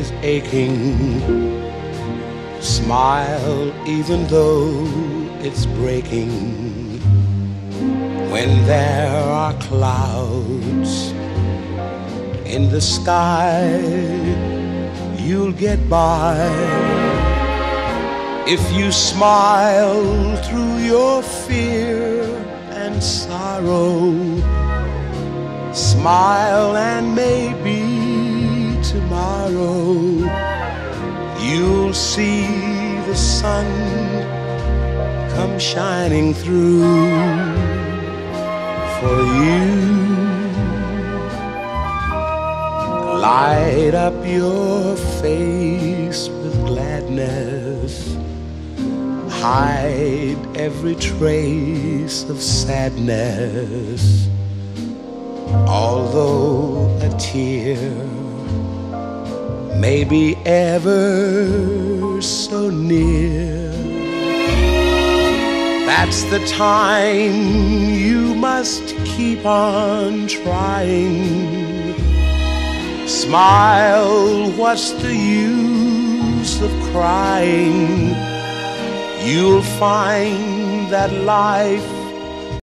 is aching. Smile even though it's breaking. When there are clouds in the sky, you'll get by if you smile through your fear and sorrow. Smile and maybe tomorrow you'll see the sun come shining through for you. Light up your face with gladness. Hide every trace of sadness. Although a tear may be ever so near, that's the time you must keep on trying. Smile, what's the use of crying? You'll find that life